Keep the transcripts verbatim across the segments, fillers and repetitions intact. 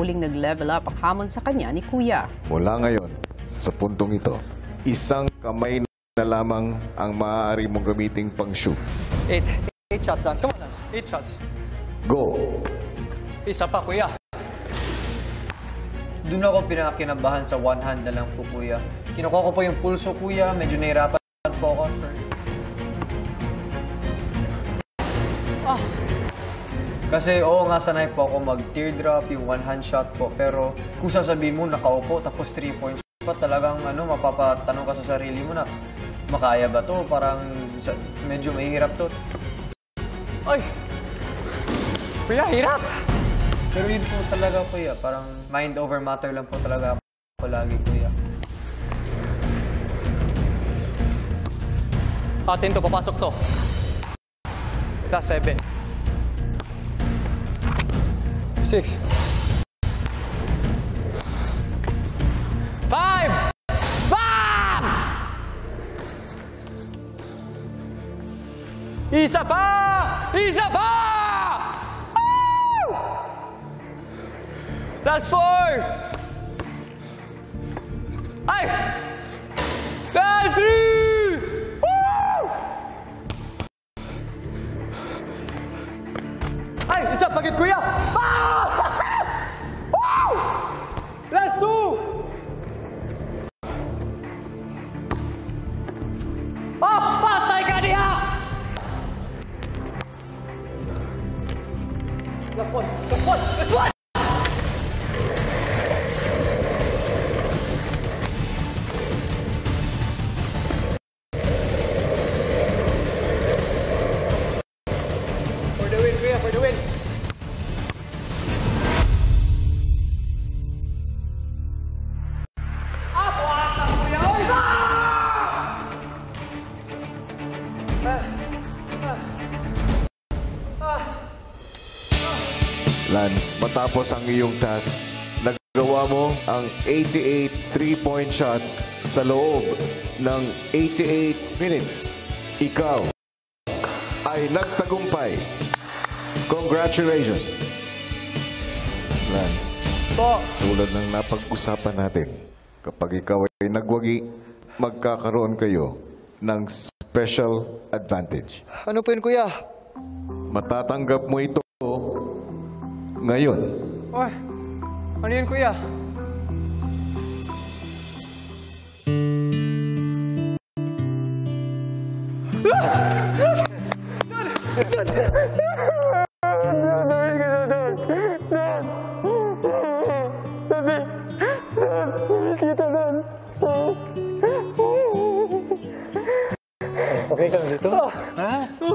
muling nag-level up ang hamon sa kanya ni Kuya. Mula ngayon, sa puntong ito, isang kamay na lamang ang maaari mong gamiting pang-shoot. Eight. Eight shots, Lance. Come on, Lance. Eight shots. Go! Isa pa, Kuya. Doon ako pinakinabahan sa one hand na lang po, Kuya. Kinukuha ko po yung pulso, Kuya. Medyo nahirapan po ako. Ah. Kasi oo nga, sanay po ako mag-teardrop, yung one-hand shot po. Pero kung sasabihin mo, nakaupo, tapos three points pa, talagang ano, mapapatanong ka sa sarili mo na, makaya ba to? Parang medyo mahirap to. Ay! Kuya, hirap! Pero yun po talaga, Kuya. Parang mind over matter lang po talaga ako lagi, Kuya. Atin to, papasok to. Last seven. Six. Five! Bam! Isa pa! Isa pa! Woo! Last four! Ay! Last three! Woo! Ay! Isa pagit, Kuya! Ah! Woo! Last two! Oh, patay ka niya! Last one! Last one! Last one! For the win, Kuya, for the win! Lance, matapos ang iyong task, nagawa mo ang eighty-eight three-point shots sa loob ng eighty-eight minutes. Ikaw ay nagtagumpay. Congratulations! Lance, Po! tulad ng napag-usapan natin, kapag ikaw ay nagwagi, magkakaroon kayo ng special advantage. Ano po yun, Kuya? Matatanggap mo ito ngayon. Oy, ano yun, Kuya? Okay ka na dito? Ha?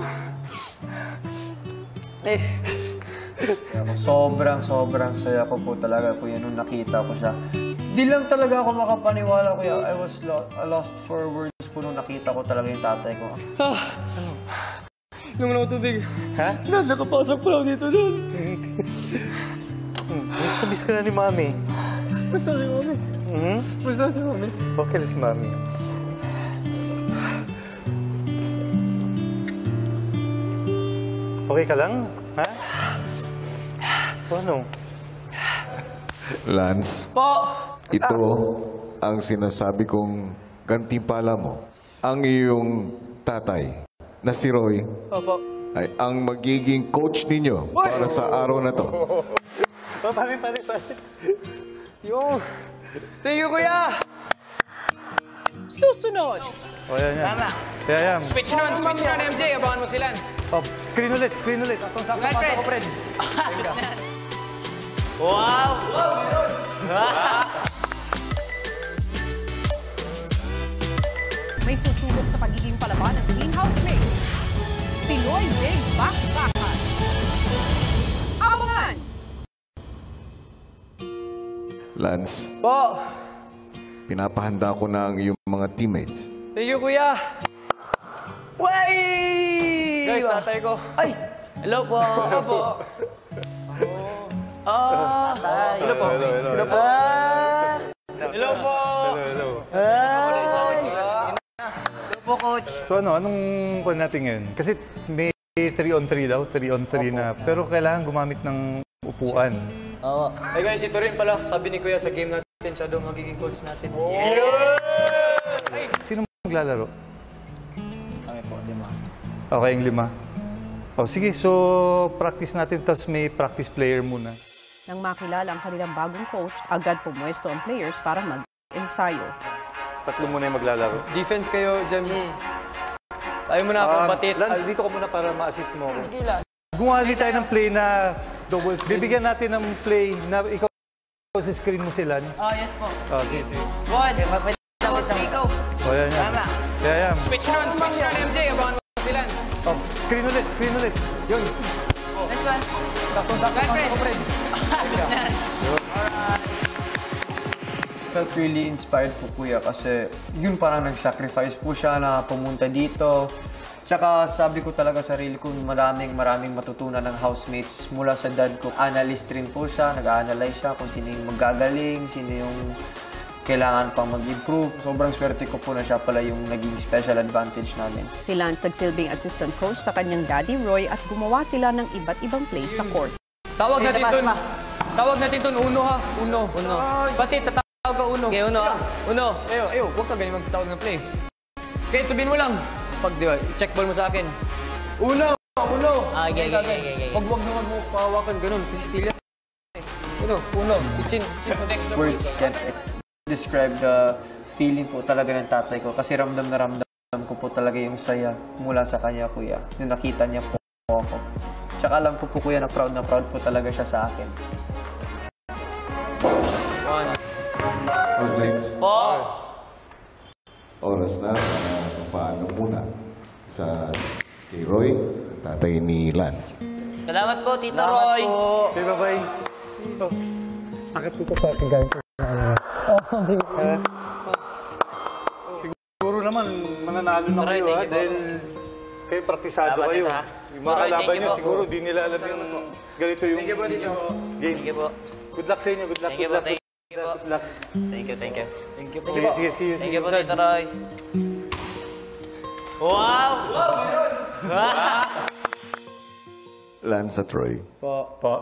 Eh. Sobrang, sobrang saya ko po talaga, Kuya, nung nakita ko siya. Di lang talaga ako makapaniwala, Kuya. I was lo lost for words po nung nakita ko talaga yung tatay ko. Ah, ano? Nung ako tubig. Ha? Na, nakapasok pa lang dito nun. Hmm. Miss na miss ka na ni Mami. Basta si Mami. Mm-hmm. Basta si Mami. Okay na si Mami. Okay ka lang? Ha? O ano? Lance, Po! ito ang sinasabi kong gantimpala mo. Ang iyong tatay na si Roy Opo. ay ang magiging coach ninyo para sa araw na to. Oh, pare, pare, pare. Yung. Thank you, Kuya! Susunod! O, yan, yan. Tama. Yan, yan. Switch nun, switch nun, M J. Abangan mo si Lance. Oh, screen ulit, screen ulit. Atong sakto Right, pasok Fred. ko, Fred. Wow! May susubok sa pagiging palaban ng Team Housemate. Pinoy Big Bakbakan. Abangan! Lance, Po! pinapahanda ko na ang iyong mga teammates. Thank you, Kuya! Way! Guys, tatay ko. Ay! Hello po! Hello po! Ah! Tatay! Hello po! Hello, hello, hello. Ah! Hello po! Hello, hello. Hello po, Coach! So ano, anong kuha natin ngayon? Kasi may three on three daw, three on three na. Pero kailangan gumamit ng upuan. Oo. Hey guys, ito rin pala. Sabi ni Kuya sa game natin, siya daw magiging coach natin. Sino maglalaro? Kami po, lima. Okay, yung lima. O sige, so practice natin, tapos may practice player muna. Nang makilala ang kanilang bagong coach, agad pumuesto ang players para mag-ensayo. Tatlo muna yung maglalaro. Defense kayo, Jem. Ayaw mo na ako Um, batit. Lance, dito ka muna para ma-assist mo ako. Gumawa din tayo ng play na double screen. Bibigyan natin ng play na ikaw sa screen mo si Lance. Oh, yes po. Oh, sige, sige. One, wait lang, wait lang. Ikaw. O, yan, yan. Yeah, yeah. Switch on, switch on, M J. Abangan mo si Lance. Oh, screen ulit, screen ulit. Yun. Next one. Sakto, sakto, sakto, friend. Felt really inspired po, Kuya, kasi yun parang nag-sacrifice po siya na pumunta dito. Tsaka sabi ko talaga sarili ko, maraming maraming matutunan ng housemates mula sa dad ko. Analyst rin po siya, nag-analyze siya kung sino yung magagaling, sino yung kailangan pang mag-improve. Sobrang swerte ko po na siya pala yung naging special advantage namin. Si Lance nagsilbing assistant coach sa kanyang daddy Roy at gumawa sila ng iba't ibang plays sa court. Tawag natin dun, tawag natin dun, uno ha, uno. Uno. Pati, tatawag ka uno. Okay, uno. Uno. Ayo, ayo, huwag ka ganyan magtawag ng play. Kahit sabihin mo lang, pag di ba, check ball mo sa akin. Uno! Uno! Ah, okay, okay, okay, okay. Wag wag na wag mo pahawakan ganun, kasi steal yan. Uno, uno, chin, chin. Words can't describe the feeling po talaga ng tatay ko kasi ramdam na ramdam ko po talaga yung saya mula sa kanya, Kuya. Nung nakita niya po ako. Tsaka alam ko po, Kuya, na proud na proud po talaga siya sa akin. One. Housemates, Po. oras na para paano muna sa kay Roy, tatay ni Lance. Salamat po, Tito Roy. Okay, bye-bye. Oh. Akit dito sa akin galing ko. Siguro naman, mananalo na kayo, ha? Dahil kayo praktisado Salamat, kayo. ha? Yung mga Roy, kalaban thank you nyo, po. siguro di nila alam yung ganito yung game. Thank you po. Good luck sa inyo, good luck, Thank you good po, luck. thank you po. Good luck. Thank you, thank you. Thank you po. Sige, sige, see you. Thank you po, Tito Roy. Wow! Lance at Roy, Po. Po.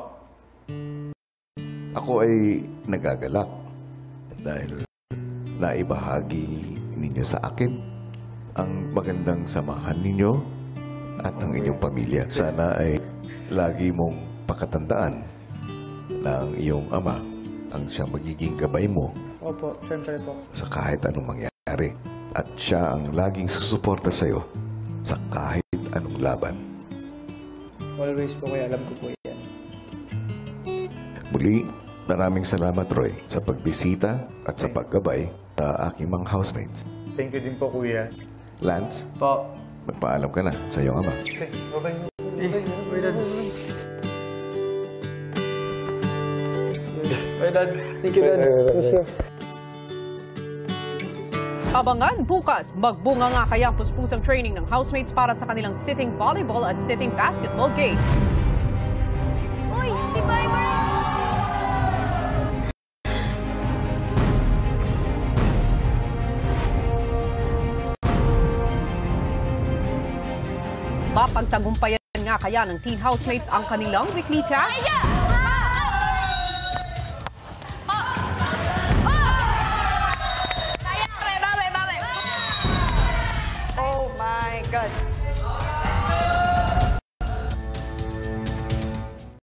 ako ay nagagalak dahil naibahagi ninyo sa akin ang magandang samahan ninyo at ang inyong pamilya. Sana ay lagi mong pakatandaan na ang iyong ama ang siyang magiging gabay mo Opo, siyempre po. sa kahit anong mangyari. At siya ang laging susuporta sa'yo sa kahit anong laban. Always po, Kuya, alam ko po yan. Muli, maraming salamat, Roy, sa pagbisita at sa paggabay sa aking mga housemates. Thank you din po, Kuya. Lance, Po. magpaalam ka na sa iyong ama. Okay, bye-bye. Bye, Dad. Bye, Dad. Thank you, Dad. Abangan bukas, magbunga nga kaya ang puspusang training ng housemates para sa kanilang sitting volleyball at sitting basketball game. Uy, si Barbara! Mapagtagumpayan nga kaya ng teen housemates ang kanilang weekly task? Oh my God!